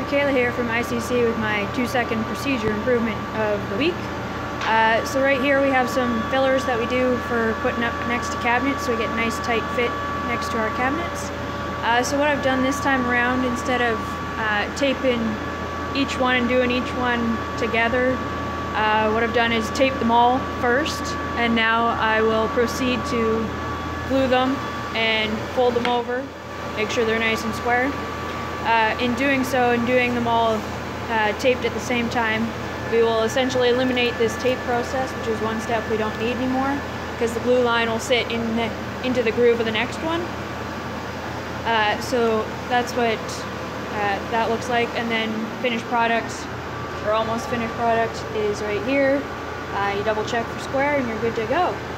Kayla here from ICC with my 2-second procedure improvement of the week. So right here we have some fillers that we do for putting up next to cabinets so we get a nice tight fit next to our cabinets. So what I've done this time around, instead of taping each one and doing each one together, what I've done is tape them all first, and now I will proceed to glue them and fold them over, make sure they're nice and square. In doing so and doing them all taped at the same time, we will essentially eliminate this tape process, which is one step we don't need anymore, because the glue line will sit into the groove of the next one. So that's what that looks like, and then finished product, or almost finished product, is right here. You double check for square and you're good to go.